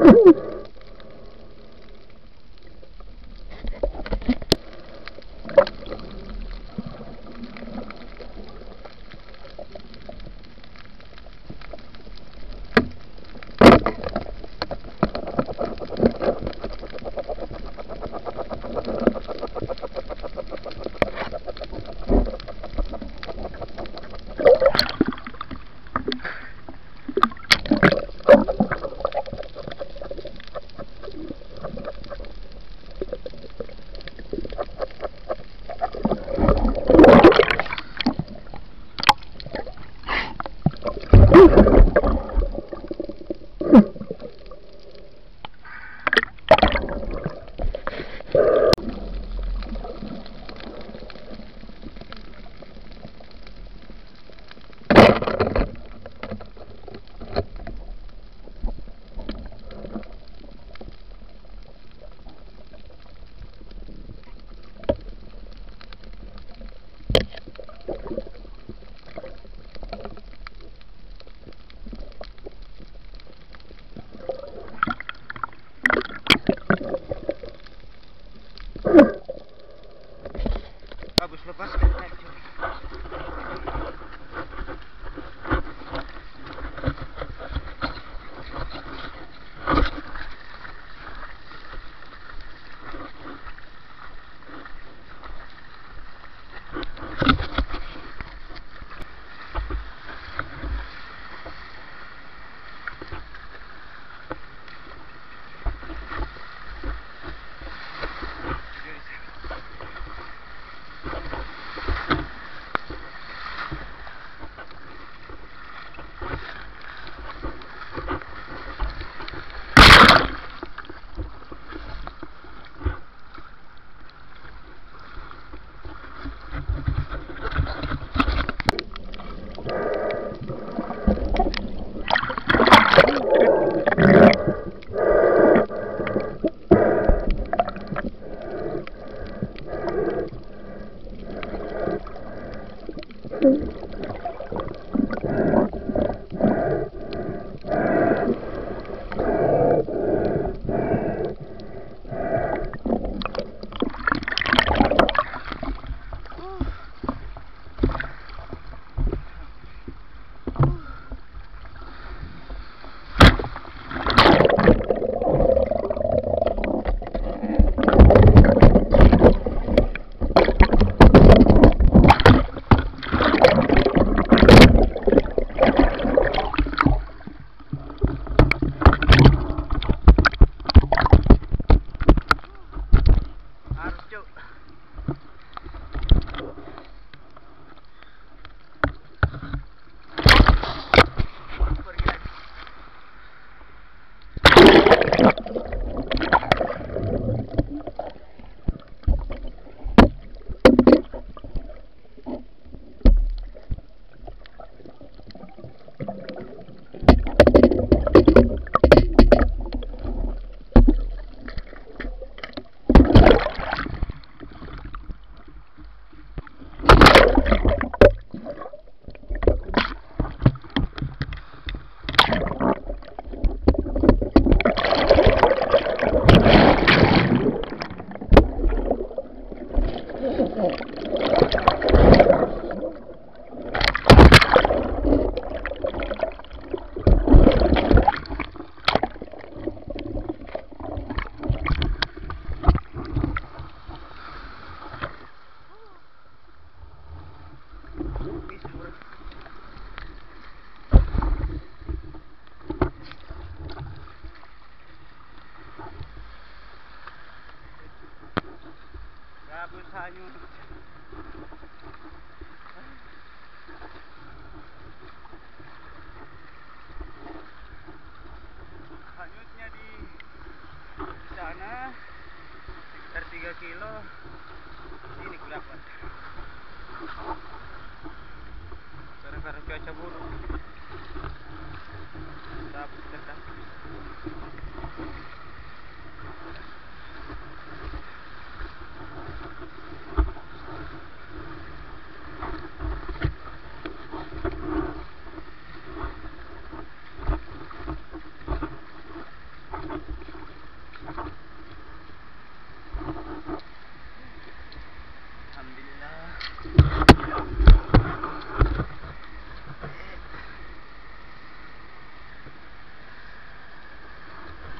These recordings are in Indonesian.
Habis lepas kan. Gabut hanyut. Hanyutnya di sana sekitar 3 kilo. Ini ku dapat. Karena cuaca buruk. Dapat terdapat.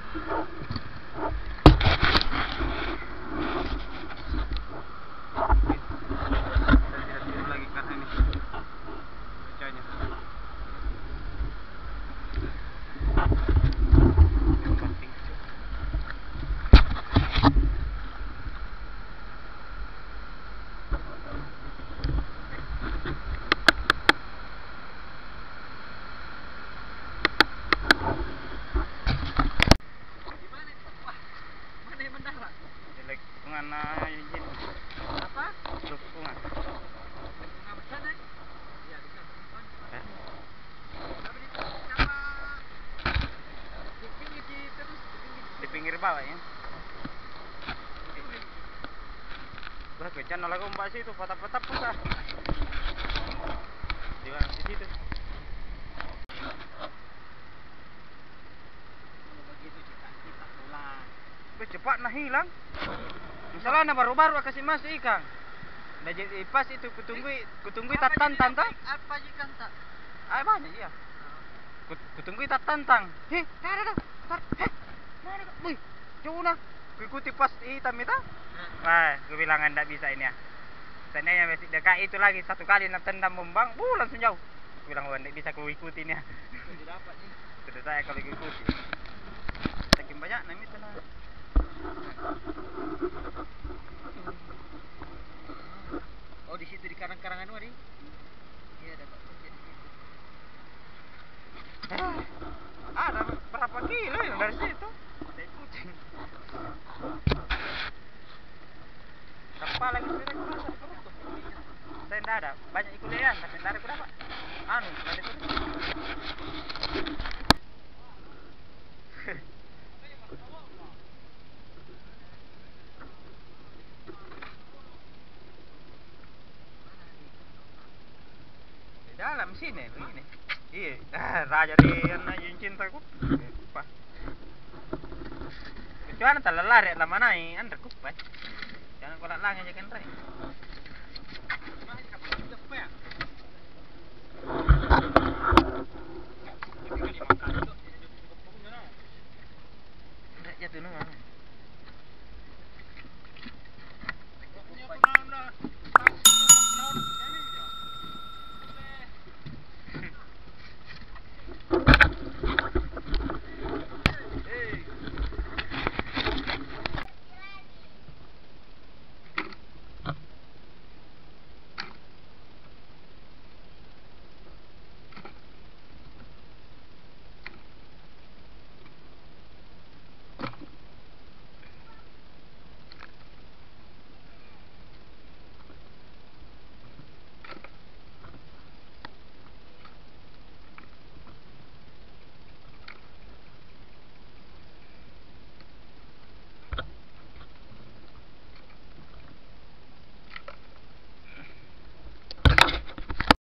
Tidak tidur lagi karena ini cuacanya. Penting. Jelek bunga izin. Apa? Bunga. Bunga besar nih? Iya, bisa. Eh, Tapi di sama di pinggir terus di pinggir bawah ya. Wah, kejan lagu mbak sih itu patah-patah pusat. Di situ. Kalau begitu kita pulang. Cepat nah hilang. Masalahnya baru-baru kasih masuk ikan. Nah jadi pas itu kutunggu tatan tantang. Apa ikan tak? Ah banyak ya. Kutunggu tantang. Heh, ada. Heh. Mana kau? Wih, jauh nah. Ikuti pas hitam itu. Wah, gue bilang anda bisa ini ya. Seandainya masih dekat itu lagi satu kali nak tendam bombang, langsung jauh. Gue bilang anda bisa ku ikuti ini ya. Sudah dapat nih. Sudah saya kalau ikuti. Saking banyak nah itu nah. Oh, di situ di karang-karangan wadi. Iya, dapat kerja di situ. Ada berapa kilo yang dari situ? Saya kucing. Berapa lagi sudah kurasa di perut tuh? Saya tidak ada, banyak ikulian, tapi tidak ada berapa? Anu, tidak ada terus. Di dalam sini, begini. Iya, raja Rian yang cintaku. Apa? Kecuali tak lari lama naik, anda kupas. Jangan kolak lagi aja kan rai. Tidak jatuh nunggu.